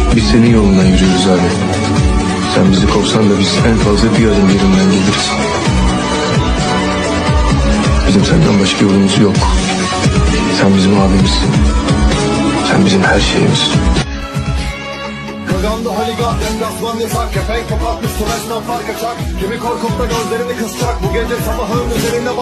Biz senin yolundan yürüyoruz abi. Sen bizi kovsan da biz en fazla bir adım yerinden geliriz. Bizim senden başka yolumuz yok. Sen bizim abimizsin. Sen bizim her şeyimizsin. Kaganda holigan, deplasman yasak. Kepenk kapatmış, süreçten fark açar. Kimi korkup da gözlerini kısacak. Bu gece sabahın üzerine